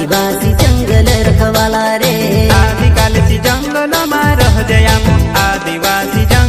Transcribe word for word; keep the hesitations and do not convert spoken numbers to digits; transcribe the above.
आदिवासी जंगल रखवाला रे। आदिकाल सी जंगल में रह जया आदिवासी जंगल